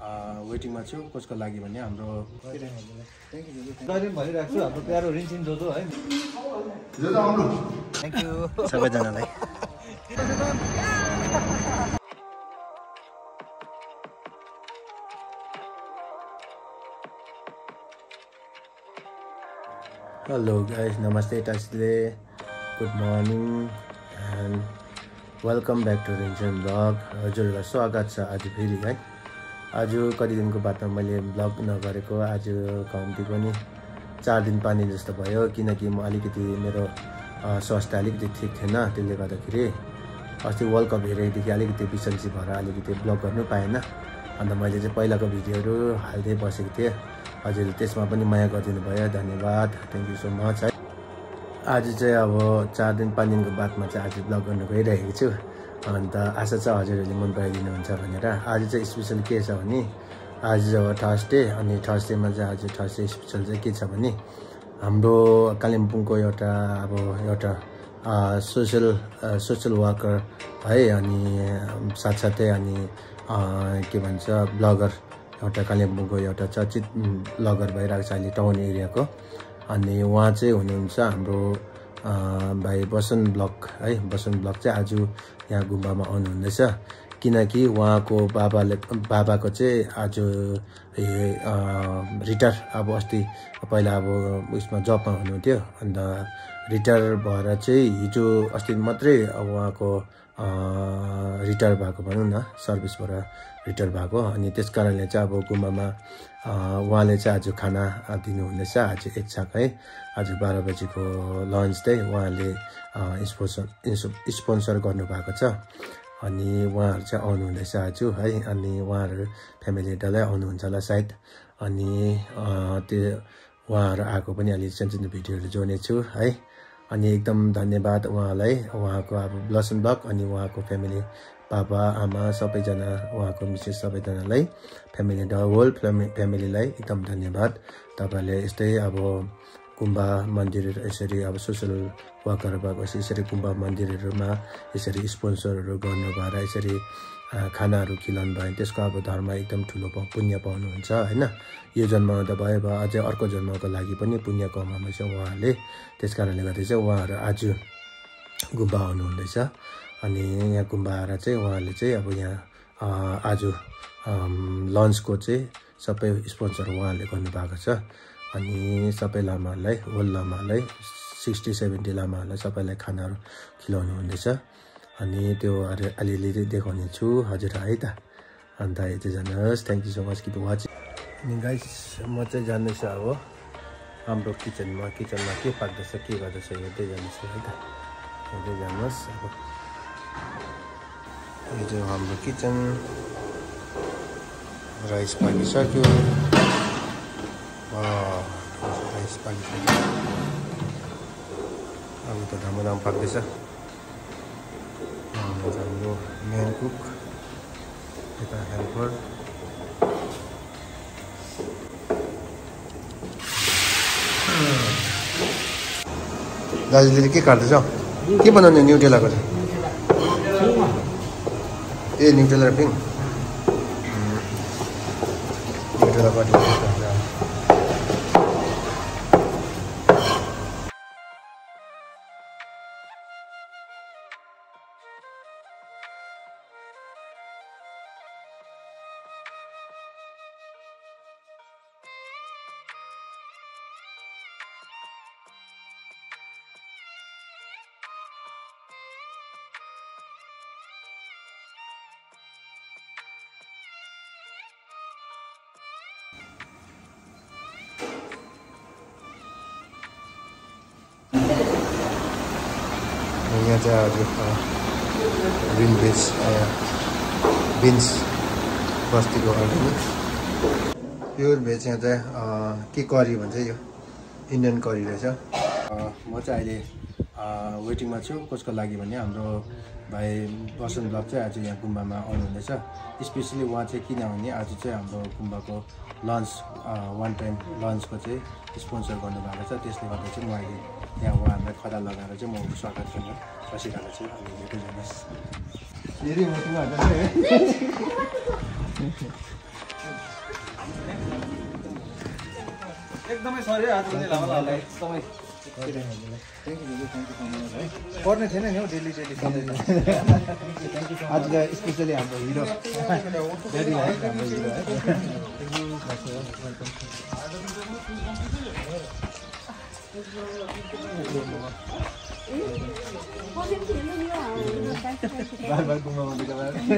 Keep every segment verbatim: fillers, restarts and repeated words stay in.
वेटिङमा छु कसको लागि भने हाम्रो भनिरहेको छु हाम्रो प्यारो रिन्सिन जोजो है थ्याङ्क यू सबैजनालाई। हेलो गाइस, नमस्ते टास्ले, good morning and welcome back to Rinchen blog. हजुरहरूलाई स्वागत छ आज फेरि है। आज कति दिनको बादमा मैले ब्लग नगरेको, आज कम्ती पनि चार दिन पानी जस्तो भयो, किनकि म अलिकति मेरो स्वास्थ्य अलिकति ठिक थिएन। त्यसले गर्दाखेरि अस्ति वर्ल्ड कप हेरेदेखि अलिकति बिसन्ची भएर अलिकति ब्लग गर्नु पाएन। अन्त मैले चाहिँ पहिलाको भिडियोहरू हाल्दै बसेको थिएँ। हजुरले त्यसमा पनि माया गरिदिनु भयो, धन्यवाद, थ्याङ्क यू सो मच है। आज चाहिँ अब चार दिन पाँच दिनको बादमा चाहिँ आज ब्लग गर्नु गइरहेको छु। अन्त आशा छ हजुरहरूले मन पराइदिनुहुन्छ भनेर। आज चाहिँ स्पेसल के छ भने आज अब थर्सडे, अनि थर्सडेमा चाहिँ आज थर्सडे स्पेसल चाहिँ के छ भने हाम्रो कालिम्पोङको एउटा अब एउटा सोसल सोसल वर्कर है, अनि साथसाथै अनि के भन्छ ब्लगर, एउटा कालिम्पोङको एउटा चर्चित ब्लगर भइरहेको छ अहिले टाउन एरियाको। अनि उहाँ चाहिँ हुनुहुन्छ हाम्रो भाइ बसन्त ब्लग है। बसन्त ब्लग चाहिँ आज यहाँ गुम्बामा आउनुहुँदैछ, किनकि उहाँको बाबाले बाबाको चाहिँ आज रिटायर, अब अस्ति पहिला अब उयसमा जबमा हुनुहुन्थ्यो, अन्त रिटायर भएर चाहिँ हिजो अस्ति मात्रै अब उहाँको रिटायर भएको भनौँ न, सर्भिसबाट रिटायर भएको। अनि त्यस कारणले चाहिँ अब गुम्बामा उहाँले चाहिँ आज खाना दिनुहुँदैछ, आज एक छाक है। आज बाह्र बजीको लन्च चाहिँ उहाँले स्पोन्सर स्पोन्सर गर्नुभएको छ। अनि उहाँहरू चाहिँ आउनुहुँदैछ आज है। अनि उहाँहरू फ्यामिली डल्लै आउनुहुन्छ होला सायद। अनि त्यो उहाँहरू आएको पनि अलिक सानसानो भिडियोहरू जोड्नेछु है। अनि एकदम धन्यवाद उहाँलाई, उहाँको अब ब्लसन्त ब्लग अनि उहाँको फ्यामिली, पापा आमा सबैजना, उहाँको मिसेस सबैजनालाई, फ्यामिली द होल फ्यामिलीलाई एकदम धन्यवाद। तपाईँहरूले यस्तै अब गुम्बा मन्दिरहरू यसरी अब सोसल वर्कहरू भएको यसरी गुम्बा मन्दिरहरूमा यसरी स्पोन्सरहरू गर्नु भएर यसरी खानाहरू खिलाउनु भयो भने त्यसको अब धर्म एकदम ठुलो पुण्य पाउनुहुन्छ होइन। यो जन्ममा त भयो भयो, अझै अर्को जन्मको लागि पनि पुण्य कमाउनु छ उहाँहरूले। त्यस कारणले गर्दा चाहिँ उहाँहरू आज गुम्बा आउनुहुँदैछ। अनि यहाँ गुम्बा आएर चाहिँ उहाँहरूले चाहिँ अब यहाँ आज लन्चको चाहिँ सबै स्पोन्सर उहाँहरूले गर्नुभएको छ। अनि सबै लामाहरूलाई, होल लामाहरूलाई, सिक्सटी सेभेन्टी लामाहरूलाई सबैलाई खानाहरू खिलाउनु हुँदैछ। अनि त्यो अलिअलि देखाउने छु हजुर है त। अन्त यति जानुहोस्, thank you so much keep watching. अनि गाइस, म चाहिँ जान्दैछु अब हाम्रो किचनमा किचनमा के पाक्दैछ के गर्दैछ हेर्दै जानुहोस् है त, हेर्दै जानुहोस्। अब यो चाहिँ हाम्रो किचन, राइस पाकिसक्यो, राइस पाकिसक्यो, अब त धमाधम पाक्दैछ। हाम्रो मेन कुक, यता हेल्पर, दाजुले के काट्दैछ? के बनाउने न्युटेलाको चाहिँ? ए न्युटेला पिङ न्युटेला काट्नु। यहाँ चाहिँ हजुर ग्रिन भेज बिन्स बस्तीको अर्ग्यानिक प्योर भेज। यहाँ चाहिँ के करी भन्छ, यो इन्डियन करी रहेछ। म चाहिँ अहिले वेटिङमा छु कसको लागि भने हाम्रो भाइ बसन्त ब्लग चाहिँ आज यहाँ गुम्बामा आउनुहुँदैछ। स्पेसली उहाँ चाहिँ किनभने आज चाहिँ हाम्रो गुम्बाको लन्च वान टाइम लन्चको चाहिँ स्पोन्सर गर्नुभएको छ। त्यसले गर्दा चाहिँ म अहिले यहाँ उहाँहरूलाई खदा लगाएर चाहिँ म स्वागत गर्न बसिरहेको छु। अनि हेर्दै जानुहोस्। गऱ्यो आज पनि लामो लामो एकदमै पर्ने थिएन नि हौ डेली डेली आज स्पेसली हाम्रो हिरो हाम्रो हिरो बार बार घुमाउनु हुन्छ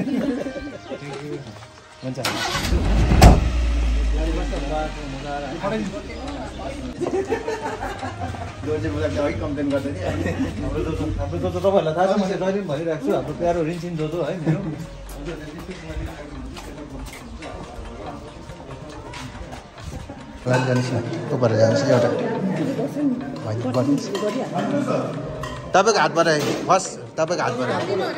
कम्प्लेन गर्दै हाम्रो दोस्तो हाम्रो दोस्तो तपाईँहरूलाई थाहा छ मैले जहिले पनि भनिरहेको छु हाम्रो प्यारो रिन्सिन दोतो है मेरो जानुहोस् न ऊपर जानुहोस् एउटा तपाईँको हातबाट फर्स्ट तपाईँको हातबाट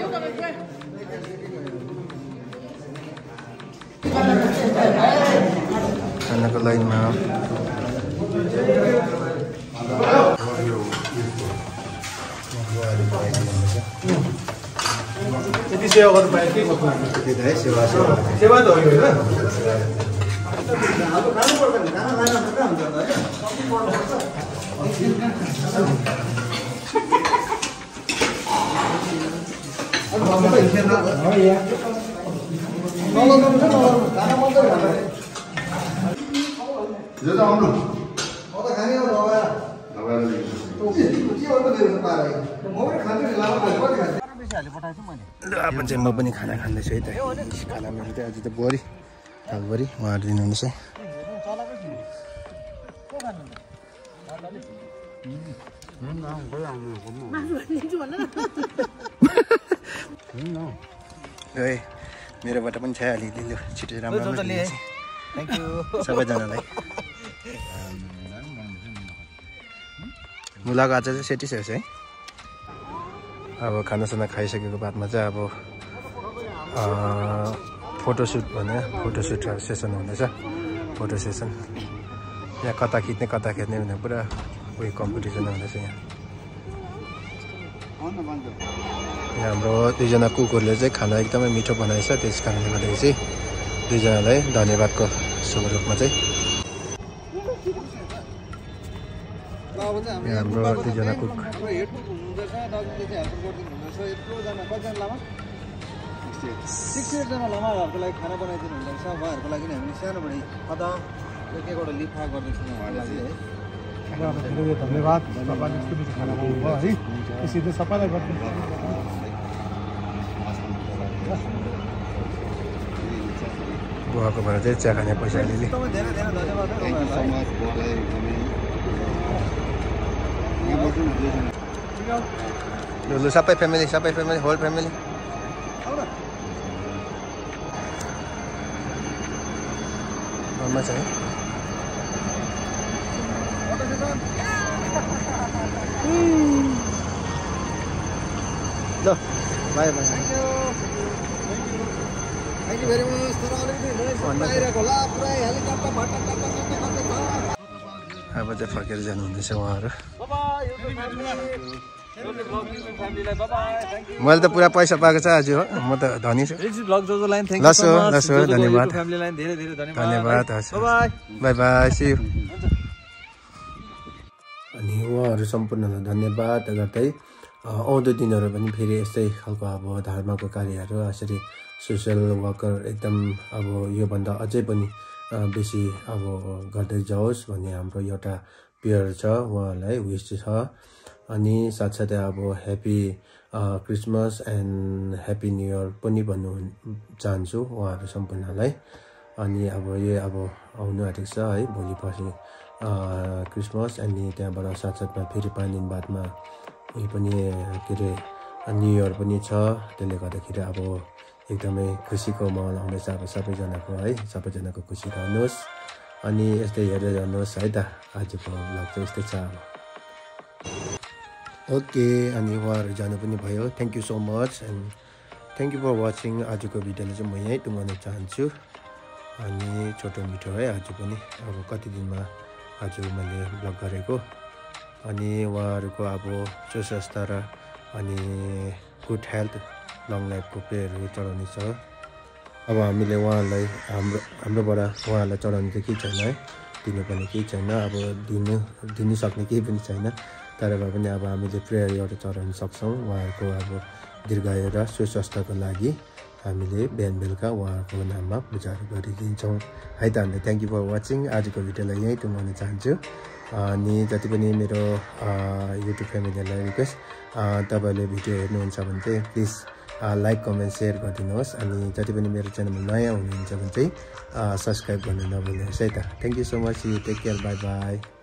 खानाको लाइनमा यति सेवा गर्नु पाए के गर्नु है सेवा सेवा सेवा त हो यो होइन अब चाहिँ म पनि खाना खाँदैछु है त खाना मेरो चाहिँ आज त बोरी थालभरि उहाँहरू दिनुहुनेछ है मेरोबाट पनि छ अलिकति लु छिटो राम्रो सबैजनालाई मुलाको आचार चाहिँ सेटिसकेको छ है अब खानासाना खाइसकेको बादमा चाहिँ अब फोटोसुट भने फोटोसुट सेसन हुँदैछ फोटो सेसन यहाँ कता खिच्ने कता खिच्ने भने पुरा उयो कम्पिटिसन हुँदैछ यहाँ यहाँ हाम्रो दुईजना कुकहरूले चाहिँ खाना एकदमै मिठो बनाएछ त्यस कारणले गर्दाखेरि चाहिँ दुईजनालाई धन्यवादको स्वरूपमा चाहिँ यहाँ हाम्रो दुईजना कुक सिक्स एटजना लामाहरूको लागि खाना बनाइदिनु हुँदैछ उहाँहरूको लागि नै हामीले सानोबाट अदा एक एकवटा लिफा गर्दैछौँ उहाँहरूलाई है धेरै धन्यवाद तपाईँले यस्तो मिठो खाना बनाउनुभयो है त्यसरी सबैलाई गर्नु बुवाको भएर चाहिँ चिया खाने पैसा अलिअलि एकदमै धेरै धेरै धन्यवाद लु लु सबै फ्यामिली सबै फ्यामिली होल फ्यामिली घरमा छ है ल bye bye thank you very much तर अलिकति होला पुरै हेलिकप्टर अब चाहिँ फर्केर जानुहुँदैछ उहाँहरू मैले त पुरा पैसा पाएको छ आज हो म त धनी छु लसो लसो धन्यवाद धन्यवाद बाई बाई सी यू अनि उहाँहरू सम्पूर्णलाई धन्यवाद गर्दै आउँदो दिनहरू पनि फेरि यस्तै खालको अब धर्मको कार्यहरू यसरी सोसियल वर्कर एकदम अब योभन्दा अझै पनि बेसी अब गर्दै जाओस् भन्ने हाम्रो एउटा प्रेयर छ उहाँहरूलाई विश छ अनि साथसाथै अब happy Christmas and happy new year पनि भन्नु चाहन्छु उहाँहरू सम्पूर्णलाई अनि अब यो अब आउनु आँटेको छ है भोलि पर्सि क्रिसमस अनि त्यहाँबाट साथसाथमा फेरि पाँच दिन बादमा उयो पनि के अरे न्यु इयर पनि छ त्यसले गर्दाखेरि अब एकदमै खुसीको माहौल आउँदैछ अब सबैजनाको है सबैजनाको खुसी रहनुहोस् अनि यस्तै हेरेर जानुहोस् है त आजको भ्लग चाहिँ यस्तै छ अब ओके अनि उहाँहरू जानु पनि भयो thank you so much and thank you for watching आजको भिडियोलाई चाहिँ म यहीँ टुङ्गाउन चाहन्छु अनि छोटो मिठो है आज पनि अब कति दिनमा आज मैले भ्लग गरेको अनि उहाँहरूको अब सुस्वास्थ्य र अनि गुड हेल्थ लङ लाइफको प्रेयरहरू चढाउने छ अब हामीले उहाँहरूलाई हाम्रो हाम्रोबाट उहाँहरूलाई चढाउने चाहिँ के छैन है दिनुपर्ने केही छैन, अब दिनु दिनु सक्ने केही पनि छैन। तर भए पनि अब हामीले प्रेयर एउटा चढाउन सक्छौँ उहाँहरूको अब दीर्घायु र सुस्वास्थ्यको लागि हामीले बिहान बेलुका उहाँहरूको नाममा पूजाहरू गरिदिन्छौँ है त। अन्त थ्याङ्क यू फर वाचिङ। आजको भिडियोलाई यहीँ टुङ्गाउन चाहन्छु। अनि जति पनि मेरो युट्युब फ्यामिलीहरूलाई रिक्वेस्ट, तपाईँहरूले भिडियो हेर्नुहुन्छ भने चाहिँ प्लिज लाइक कमेन्ट सेयर गरिदिनुहोस्। अनि जति पनि मेरो च्यानलमा नयाँ हुनुहुन्छ भने चाहिँ सब्सक्राइब गर्नु नभुल्नुहोस् है त। Thank you so much. You take care, bye by.